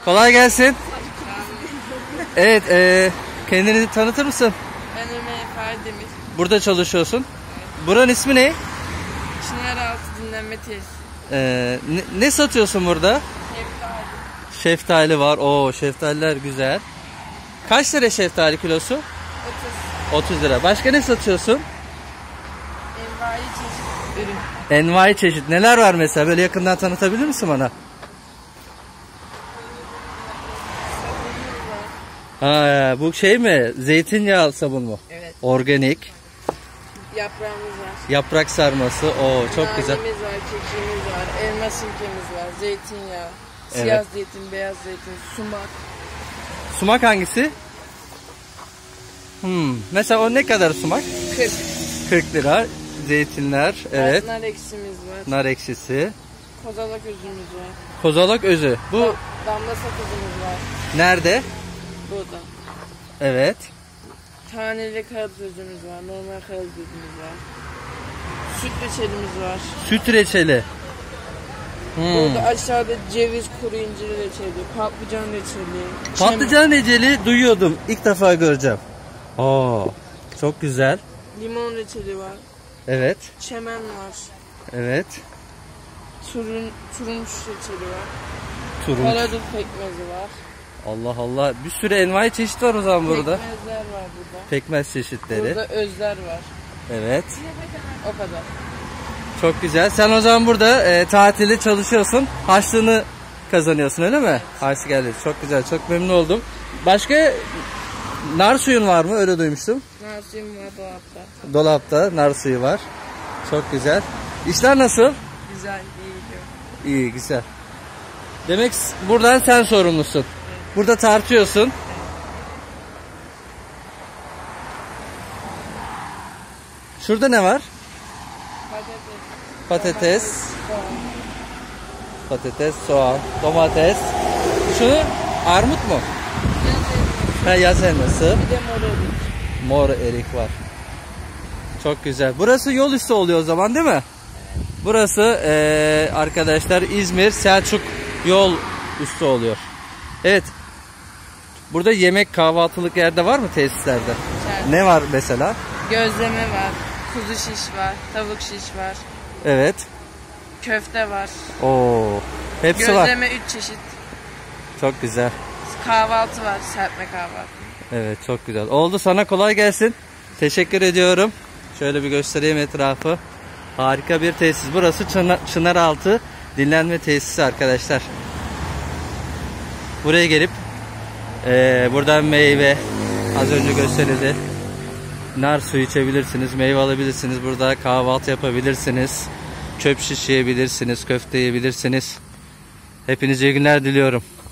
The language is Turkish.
Kolay gelsin. Evet, kendini tanıtır mısın? Ben Ömer Demir. Burada çalışıyorsun. Buranın ismi ne? Çınaraltı dinlenme tesisi. Ne satıyorsun burada? Şeftali. Şeftali var. Oo, şeftaliler güzel. Kaç lira şeftali kilosu? 30 lira. Başka ne satıyorsun? Envai çeşit ürün. Envai çeşit. Neler var mesela? Böyle yakından tanıtabilir misin bana? Ha, bu şey mi? Zeytinyağı sabun mu? Evet. Organik. Yaprağımız var. Yaprak sarması. Oo, çok güzel. Nanemiz var, kekiğimiz var, elma sirkemiz var, zeytinyağı, Evet. siyah zeytin, beyaz zeytin, sumak. Sumak hangisi? Mesela o ne kadar sumak? 40. 40 lira. Zeytinler. Evet. Nar eksimiz var. Nar ekşisi. Kozalak özümüz var. Kozalak özü. Bu Damla sakızımız var. nerede? Burada. Evet. Taneli karadut özümüz var. Normal karadut özümüz var. Süt reçelimiz var. Süt reçeli. Burada aşağıda ceviz, kuru incir reçeli, patlıcan reçeli. Patlıcan reçeli duyuyordum. İlk defa göreceğim. Oo, çok güzel. Limon reçeli var. Evet. Çemen var. Evet. Turunç reçeli var. Turunç. Karadut pekmezi var. Allah Allah. Bir sürü envai çeşit var o zaman burada. Pekmezler var burada. Pekmez çeşitleri. Burada özler var. Evet. O kadar. Çok güzel. Sen o zaman burada tatilde çalışıyorsun. Harçlığını kazanıyorsun öyle mi? Harçlık geldi. Çok güzel. Çok memnun oldum. Başka nar suyun var mı? Öyle duymuştum. Nar suyum var dolapta. Dolapta nar suyu var. Çok güzel. İşler nasıl? Güzel, iyi gidiyor. İyi, güzel. Demek buradan sen sorumlusun. Evet. Burada tartıyorsun. Evet. Şurada ne var? Patates. Patates, soğan, domates. Şu armut mu? Yaz elması. Bir de mor erik. Mor erik var. Çok güzel. Burası yol üstü oluyor o zaman değil mi? Evet. Burası arkadaşlar İzmir Selçuk yol üstü oluyor. Evet. Burada yemek kahvaltılık yerde var mı tesislerde? Evet. Ne var mesela? Gözleme var. Kuzu şiş var. Tavuk şiş var. Evet. Köfte var. Oo. Hepsi Gözleme var. Gözleme 3 çeşit. Çok güzel. Kahvaltı var. Serpme kahvaltı. Evet, çok güzel. Oldu, sana kolay gelsin. Teşekkür ediyorum. Şöyle bir göstereyim etrafı. Harika bir tesis. Burası Çınaraltı dinlenme tesisi arkadaşlar. Buraya gelip buradan meyve, az önce gösterildi, nar suyu içebilirsiniz, meyve alabilirsiniz. Burada kahvaltı yapabilirsiniz. Çöp şiş yiyebilirsiniz, köfte yiyebilirsiniz. Hepinize iyi günler diliyorum.